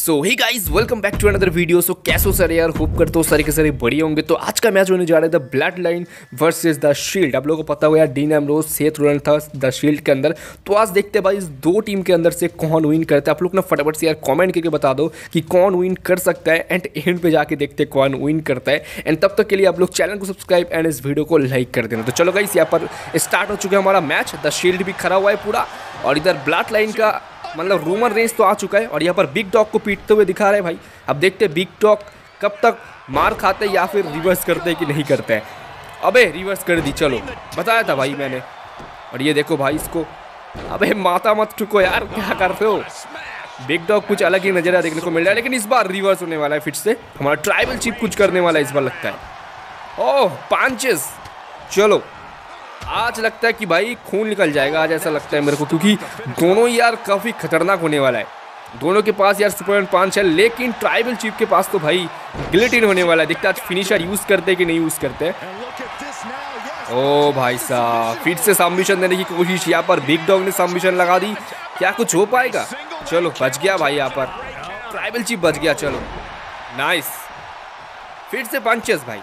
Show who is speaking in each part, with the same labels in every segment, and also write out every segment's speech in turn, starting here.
Speaker 1: So hey guys welcome back to another video. So कैसे हो sir यार, hope करते हो सारे के सारे बढ़िया होंगे। तो आज का मैच होने जा रहा है the blood line versus the shield. आप लोगों को पता हुआ यार डीन एम्ब्रोज सेथ रोलेंस था द शील्ड के अंदर। तो आज देखते हैं भाई इस दो टीम के अंदर से कौन विन करता है। आप लोग ना फटाफट से यार कमेंट करके बता दो कि कौन विन कर सकता है एंड एंड पे जाके देखते हैं कौन विन करता है। एंड तब तक के लिए आप लोग चैनल को सब्सक्राइब एंड इस वीडियो को लाइक कर देना। तो चलो गाइस यहाँ पर स्टार्ट हो चुका है हमारा मैच। द शील्ड भी खड़ा हुआ है पूरा और इधर ब्लड लाइन का मतलब रूमर रेंज तो आ चुका है और यहाँ पर बिग डॉग को पीटते हुए दिखा रहे हैं भाई। अब देखते हैं बिग डॉग कब तक मार खाते या फिर रिवर्स करते हैं कि नहीं करते हैं। अबे रिवर्स कर दी, चलो बताया था भाई मैंने। और ये देखो भाई इसको, अबे माता मत ठुको यार, क्या कर रहे हो। बिग डॉग कुछ अलग ही नज़रिया देखने को मिल रहा है, लेकिन इस बार रिवर्स होने वाला है फिर से। हमारा ट्राइबल चीफ कुछ करने वाला है इस बार लगता है। ओह पंचेस, चलो आज लगता है कि भाई खून निकल जाएगा आज, ऐसा लगता है मेरे को, क्योंकि दोनों यार काफ़ी खतरनाक होने वाला है। दोनों के पास यार सुपरमैन पंच है, लेकिन ट्राइबल चीफ के पास तो भाई गिलेटिन होने वाला है। दिखता है आज फिनिशर यूज़ करते हैं कि नहीं यूज़ करते हैं। ओ भाई साहब फिर से सबमिशन देने की कोशिश, यहाँ पर बिग डॉग ने सबमिशन लगा दी। क्या कुछ हो पाएगा? चलो बच गया भाई, यहाँ पर ट्राइबल चीफ बच गया। चलो नाइस, फिर से पंचेस भाई।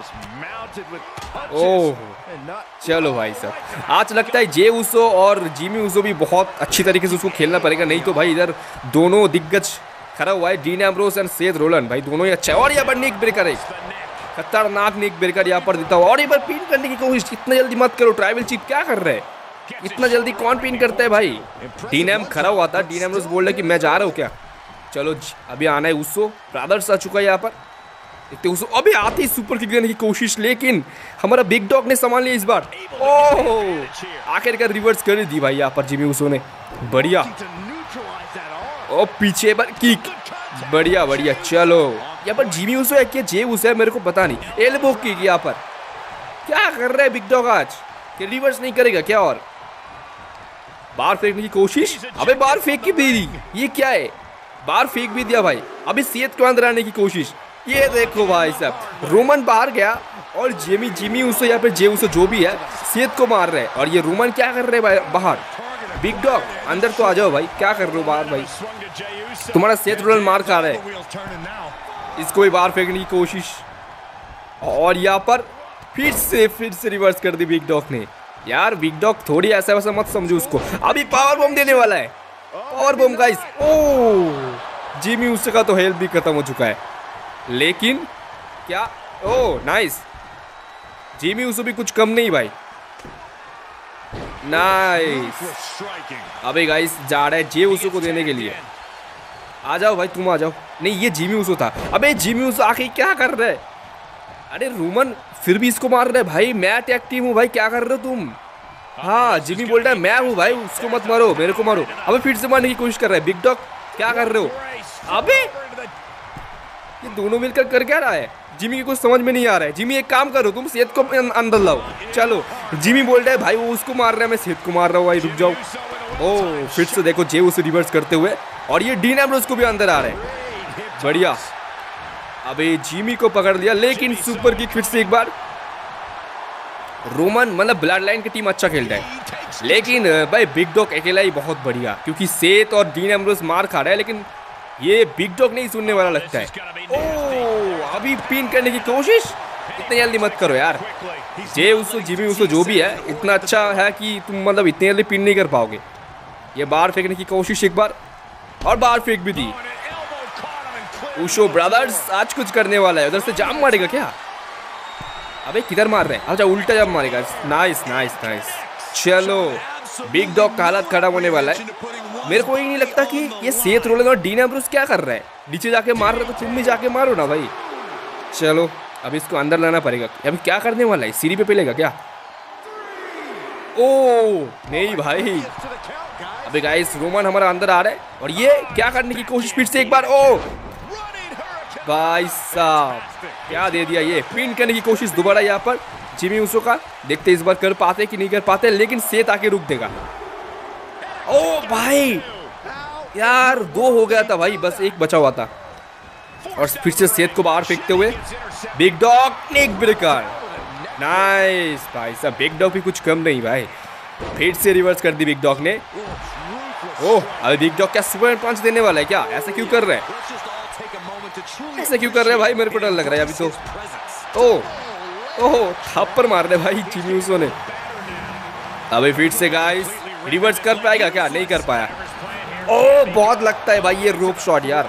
Speaker 1: ओह चलो भाई साहब, आज लगता है जे उसो और जिमी उसो भी बहुत अच्छी तरीके से उसको खेलना पड़ेगा, नहीं तो भाई इधर दोनों दिग्गज खड़ा हुआ है, Dean Ambrose and Seth Rollins भाई, दोनों ही अच्छा है। और यहाँ पर निक ब्रेकर है, खतरनाक निक ब्रेकर यहाँ पर देता हुआ। और यहाँ पर पिन करने की कोशिश, इतना जल्दी मत करो ट्राइबल चीफ, क्या कर रहे हैं इतना जल्दी, कौन पिन करता है भाई। डीन एम खड़ा हुआ था, डीन एम्ब्रोज बोल रहे कि मैं जा रहा हूँ क्या। चलो अभी आना है उसो, ब्रदर्स आ चुका है यहाँ पर। अभी आते ही सुपर किक देने की कोशिश, लेकिन हमारा बिग डॉग ने संभाल लिया इस बार। ओह आखिरकार रिवर्स कर दी भाई यहाँ पर जिमी उसो ने, बढ़िया। ओ पीछे पर किक, बढ़िया बढ़िया। चलो यहाँ पर जिमी उसो है क्या जे उसो है मेरे को पता नहीं। एल्बो किक यहाँ पर, क्या कर रहा है बिग डॉग आज, कि रिवर्स नहीं करेगा क्या। और बाहर फेंकने की कोशिश, अबे बाहर फेंक की दे दी, ये क्या है, बाहर फेंक भी दिया भाई। अभी सेथ के अंदर आने की कोशिश, ये देखो भाई साहब रोमन बाहर गया और जिमी उसो यहाँ पे जे उसो जो भी है सेथ को मार रहे हैं। और ये रोमन क्या कर रहे हैं बाहर। बिग डॉग अंदर तो आ जाओ भाई, क्या कर रहे हो बाहर भाई, तुम्हारा सेथ रोलेंस मार खा रहे हैं। इसको भी बाहर फेंकने की कोशिश और यहाँ पर फिर से रिवर्स कर दी बिग डॉग ने। यार बिग डॉग थोड़ी ऐसा वैसा मत समझो उसको। अभी पावर बम देने वाला है, power bomb guys. Oh Jimmy Uso का तो हेल्थ भी खत्म हो चुका है, लेकिन क्या, ओह नाइस, जिमी उसो भी कुछ कम नहीं भाई, नाइस। अबे गाइस जा रहा है जे उसो को देने के लिए, आ जाओ भाई तुम आ जाओ। नहीं ये जिमी उसो था, अबे जिमी उसो आके क्या कर रहे है। अरे रोमन फिर भी इसको मार रहे भाई, मैं अटैक टीम हूँ भाई, क्या कर रहे हो तुम। हाँ जिमी बोल रहा है मैं हूँ भाई, उसको मत मारो मेरे को मारो। अबे फिर से मारने की कोशिश कर रहा है बिग डॉग, क्या कर रहे हो। अबे ये दोनों मिलकर कर क्या रहा है, जिमी की कुछ समझ में नहीं आ रहा है। जिमी एक काम करो, तुम सेथ को अंदर लाओ। चलो जिमी बोल रहा है भाई वो उसको मार रहा है, मैं सेथ को मार रहा हूँ भाई, रुक जाओ। ओह फिर से देखो जे उसे रिवर्स करते हुए, और ये डीन एम्ब्रोज को भी अंदर आ रहे हैं, बढ़िया। अबे जिमी को पकड़ लिया, लेकिन सुपर किक फिर से एक बार। रोमन मतलब ब्लड लाइन की टीम अच्छा खेल रहा है, लेकिन भाई बिग डॉग अकेला ही बहुत बढ़िया, क्योंकि सेथ और डीन एम्ब्रोज मार खा रहा है, लेकिन ये बिग डॉग नहीं सुनने वाला लगता है। ओह अभी पिन करने की कोशिश, इतनी जल्दी मत करो यार। जे उसो जिमी उसो जो भी है इतना अच्छा है कि तुम मतलब इतनी जल्दी पिन नहीं कर पाओगे। ये बाहर फेंकने की कोशिश एक बार, और बाहर फेंक भी दी। उशो ब्रदर्स आज कुछ करने वाला है, उधर से जाम मारेगा क्या। अबे किधर मार रहे हैं, अच्छा उल्टा जाम मारेगा। Nice nice nice. चलो बिग डॉग का हालत खराब होने वाला है। मेरे को ही नहीं लगता कि ये सेथ रोलेंस और डीन एम्ब्रोज क्या कर रहा है, नीचे जाके मार रहे तो तुम भी जाके मारो ना भाई। चलो अब इसको अंदर लाना पड़ेगा। अभी क्या करने वाला है, सीढ़ी पे पेलेगा क्या। ओह नहीं भाई, अबे गाइस रोमन हमारा अंदर आ रहा है, और ये क्या करने की कोशिश फिर से एक बार। ओह भाई साहब क्या दे दिया, ये पिन करने की कोशिश दोबारा यहाँ पर जिमी उसो का। देखते इस बार कर पाते कि नहीं कर पाते, लेकिन सेथ आके रुक देगा। ओ भाई यार दो हो गया था भाई, बस एक बचा हुआ था। और फिर से सेथ को बाहर फेंकते हुए big dog neck breaker, nice भाई साहब। बिग डॉग भी कुछ कम नहीं भाई, फिर से रिवर्स कर दी बिग डॉग ने। ओह, अभी बिग डॉग क्या सुपर पंच देने वाला है क्या? ऐसा क्यों कर रहे हैं? ऐसा क्यों कर रहे हैं भाई? मेरे को डर लग रहा है अभी तो। ओह, थप्पड़ मार रहे भाई जिमी ऊसो ने। अभी फिर से गाइस रिवर्स कर पाएगा क्या? नहीं कर पाया। ओह, बहुत लगता है भाई ये रोप शॉट यार।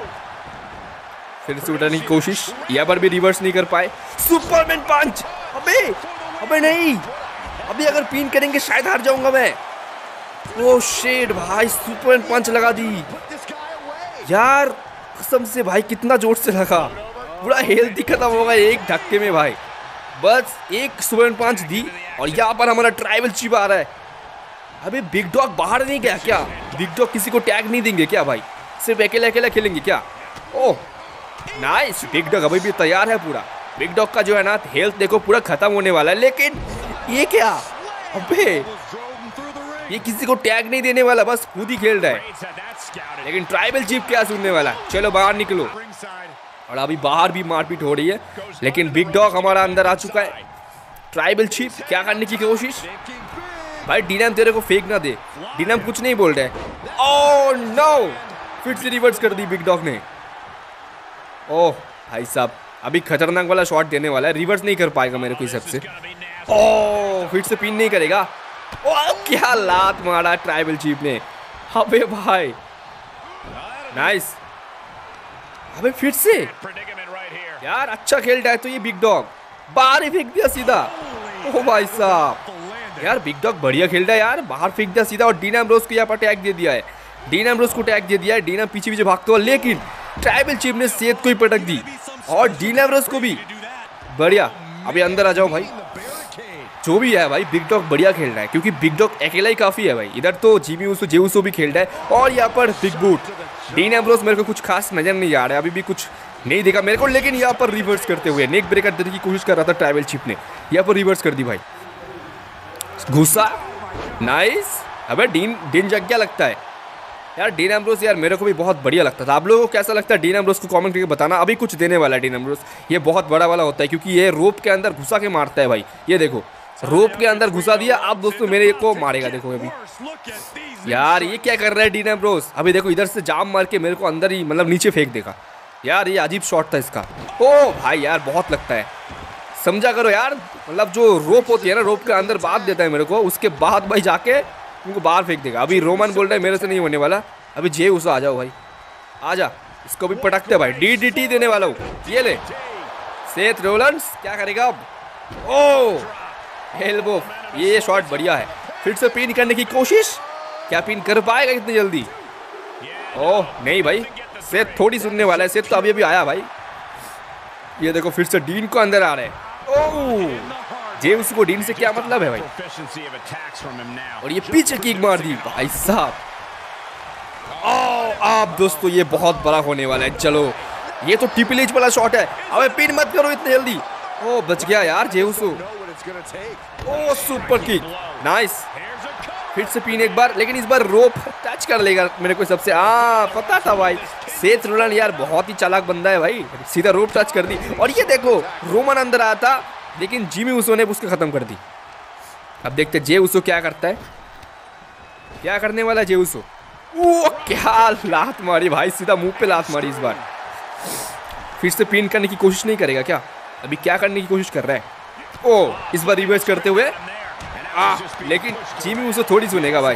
Speaker 1: फिर से उठाने की कोशिश, यहाँ पर भी रिवर्स नहीं कर पाए। सुपरमैन पंच, अबे नहीं, अभी अगर पिन करेंगे शायद हार जाऊंगा मैं। ओह शिट भाई, सुपरमैन पंच लगा दी यार, कसम से भाई कितना जोर से लगा, पूरा हेल्थ ही खत्म होगा एक धक्के में भाई। बस एक सुपरमैन पंच दी और यहाँ पर हमारा ट्राइबल चीफ आ रहा है। अबे बिग डॉग बाहर नहीं गया क्या? बिग डॉग किसी को टैग नहीं देंगे क्या भाई? सिर्फ अकेला अकेला खेलेंगे क्या? ओह नाइस, बिग डॉग अभी भी तैयार है पूरा। बिग डॉग का जो है ना हेल्थ देखो पूरा खत्म होने वाला है, लेकिन ये क्या? अबे ये किसी को टैग नहीं देने वाला, बस खुद ही खेल रहा है। लेकिन ट्राइबल चीफ क्या सुनने वाला? चलो बाहर निकलो। और अभी बाहर भी मारपीट हो रही है, लेकिन बिग डॉग हमारा अंदर आ चुका है। ट्राइबल चीफ क्या करने की कोशिश? भाई डीनाम तेरे को फेंक ना दे। डीनाम कुछ नहीं बोल रहा है। ओह नो, फिर से रिवर्स कर दी बिग डॉग ने। ओह भाई साहब, अभी खतरनाक वाला शॉट देने वाला है, रिवर्स नहीं कर पाएगा मेरे को हिसाब से। ओह फिर से पिन नहीं करेगा। ओह क्या लात मारा ट्राइबल चीफ ने। अबे भाई नाइस। अबे फिर से यार, अच्छा खेल रहा है तो ये बिग डॉग बाहर ही फेंक दिया सीधा। ओह भाई साहब यार, बिग डॉग बढ़िया खेल रहा है यार, बाहर फेंक दिया सीधा। और डीन एम्ब्रोस को यहाँ पर टैग दे दिया है। डीन एम्ब्रोस को टैग दे दिया है। डीन पीछे पीछे भागते हुआ, लेकिन ट्राइबल चीफ ने सेथ को ही पटक दी और डीन एम्ब्रोस को भी। बढ़िया, अभी अंदर आ जाओ भाई। जो भी है भाई, बिग डॉग बढ़िया खेल रहा है, क्योंकि बिग डॉग अकेला ही काफी है भाई। इधर तो जिमी ऊसो जे ऊसो भी खेल रहा है और यहाँ पर बिग बूट। डीन एम्ब्रोस मेरे को कुछ खास नजर नहीं आ रहा है, अभी भी कुछ नहीं देखा मेरे को, लेकिन यहाँ पर रिवर्स करते हुए नेक ब्रेकर देने की कोशिश कर रहा था ट्राइबल चीफ ने, यहाँ पर रिवर्स कर दी भाई। घुसा, नाइस। अबे डीन जग गया लगता है यार। डीन एम्ब्रोस यार मेरे को भी बहुत बढ़िया लगता था। आप लोगों को कैसा लगता है डीन एम्ब्रोस को कमेंट करके बताना। अभी कुछ देने वाला है डीन एम्ब्रोस, ये बहुत बड़ा वाला होता है, क्योंकि ये रोप के अंदर घुसा के मारता है भाई। ये देखो, रोप के अंदर घुसा दिया। अब दोस्तों मेरे को मारेगा, देखो अभी यार ये क्या कर रहा है डीन एम्ब्रोस। अभी देखो इधर से जाम मार के मेरे को अंदर ही मतलब नीचे फेंक देगा यार। ये अजीब शॉट था इसका। ओ भाई यार बहुत लगता है, समझा करो यार। मतलब जो रोप होती है ना, रोप के अंदर बांध देता है मेरे को, उसके बाद भाई जाके उनको बाहर फेंक देगा। अभी रोमन बोल रहा है मेरे से नहीं होने वाला। अभी जे उसे आ जाओ भाई, आ जा, इसको भी पटकते भाई। डीडीटी देने वाला हूँ, ये ले। सेथ रोलंस क्या करेगा अब? ओह एल्बो, ये शॉट बढ़िया है। फिर से पिन करने की कोशिश, क्या पिन कर पाएगा इतनी जल्दी? ओह नहीं भाई, सेथ थोड़ी सुनने वाला है। सेथ तो अभी अभी आया भाई। ये देखो फिर से डीन को अंदर आ रहे हैं। ओह जेम्स को डीन से क्या मतलब है भाई? और ये पीछे किक मार दी भाई साहब। आप दोस्तों ये बहुत बड़ा होने वाला है। चलो ये तो ट्रिपल एच वाला शॉट है। अबे पिन मत करो इतनी जल्दी। ओ बच गया यार Jey Uso. Oh super kick, nice. फिर से पिन एक बार, लेकिन इस बार रोप टच कर लेगा मेरे को सबसे। पता था भाई, सेथ रोलन यार बहुत ही चालाक बंदा है भाई, सीधा रोप टच कर दी। और ये देखो रोमन अंदर आया था, लेकिन जिमी ऊसो ने उसको खत्म कर दी। अब देखते जे ऊसो क्या करता है, क्या करने वाला जे ऊसो। ओ क्या लात मारी भाई, सीधा मुंह पे लात मारी इस बार। फिर से पिन करने की कोशिश नहीं करेगा क्या? अभी क्या करने की कोशिश कर रहा है? ओ इस बार रिवर्स करते हुए, लेकिन जिमी ऊसो थोड़ी सुनेगा भाई।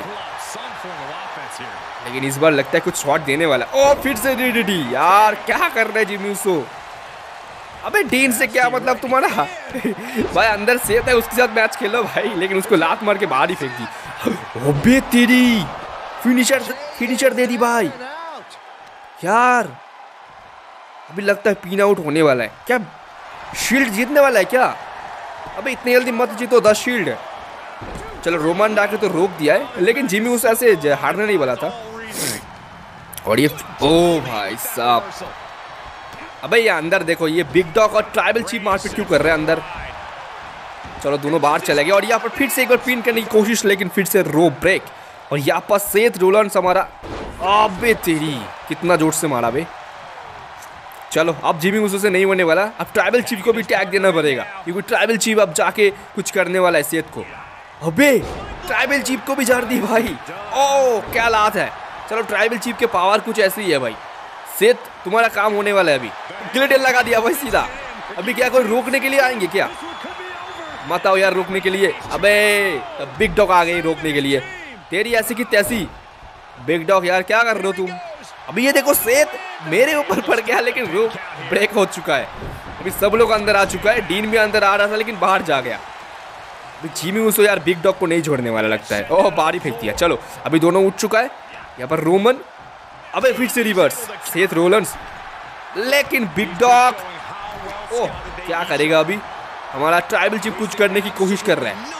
Speaker 1: लेकिन इस बार लगता है कुछ शॉट देने वाला। ओ फिर से डीडीटी यार, क्या कर रहा है जिमी ऊसो? अबे डीन से क्या मतलब तुम्हारा? भाई अंदर सेथ है, उसके साथ मैच खेलो भाई, लेकिन उसको लात मार के बाहर ही फेंक दी। ओबे तेरी, फिनिशर दे दी भाई यार। अभी लगता है पिन आउट होने वाला है क्या? शील्ड जीतने वाला है क्या? अबे इतनी जल्दी मत जीतो 10 शील्ड। चलो रोमान डाके तो रोक दिया है, लेकिन जिमी उस ऐसे हारने नहीं वाला था। और ये ओ भाई साहब, अबे ये अंदर देखो, ये बिग डॉग और ट्राइबल चीफ मारपीट क्यों कर रहे हैं अंदर? चलो दोनों बाहर चले गए। और यहाँ पर फिर से एक बार पिन करने की कोशिश, लेकिन फिर से रो ब्रेक। और यहाँ पर सेथ रोलंस हमारा, अबे तेरी कितना जोर से मारा बे। चलो अब जिमी ऊसो से नहीं होने वाला। अब ट्राइबल चीफ को भी टैग देना पड़ेगा, क्योंकि ट्राइबल चीफ अब जाके कुछ करने वाला है सेथ को। अबे ट्राइबल चीफ को भी झाड़ दी भाई। ओ क्या लात है। चलो ट्राइबल चीफ के पावर कुछ ऐसे ही है भाई। सेथ तुम्हारा काम होने वाला है अभी। गिलेटिन लगा दिया भाई सीधा। अभी क्या कोई रोकने के लिए आएंगे क्या? मत आओ यार रोकने के लिए। अबे बिग डॉग आ गई रोकने के लिए। तेरी ऐसी की तैसी। बिग डॉग यार क्या कर रहे हो तुम? अभी ये देखो सेथ मेरे ऊपर पड़ गया लेकिन रोक ब्रेक हो चुका है। अभी सब लोग अंदर आ चुका है। डीन भी अंदर आ रहा था लेकिन बाहर जा गया। अभी जिमी उसो यार बिग डॉग को नहीं छोड़ने वाला लगता है। ओह बाहर ही फेंक दिया। चलो अभी दोनों उठ चुका है। यहाँ पर रोमन। अबे फिर से रिवर्स। सेथ रोलंस लेकिन बिग डॉग ओह क्या करेगा अभी? हमारा ट्राइबल चीफ कुछ करने की कोशिश कर रहा है।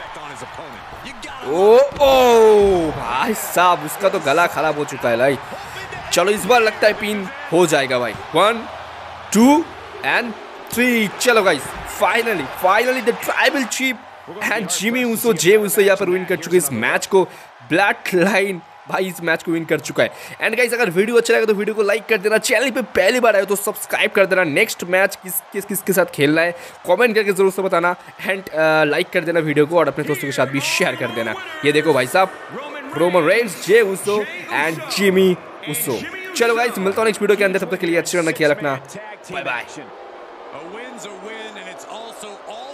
Speaker 1: ओ भाई साहब उसका तो गला खराब हो चुका है भाई। चलो इस बार लगता है पिन हो जाएगा भाई। 1 2 and 3। चलो guys finally the tribal chief and Jimmy Uso Jey Uso यहाँ पर विन कर चुके इस मैच को। ब्लड लाइन भाई इस मैच को विन कर चुका है। एंड गाइस अगर वीडियो अच्छा लगा तो वीडियो को लाइक कर देना। चैनल पे पहली बार आए तो सब्सक्राइब कर देना। नेक्स्ट मैच किसके साथ खेलना है कमेंट करके जरूर से बताना। एंड लाइक कर देना वीडियो को और अपने दोस्तों के साथ भी शेयर कर देना। ये देखो भाई साहब Roman Reigns Jey Uso and Jimmy Uso. चलो गाइस मिलता हूँ नेक्स्ट वीडियो के अंदर। तब तक के लिए अच्छे रहना, ख्याल रखना। Bye bye.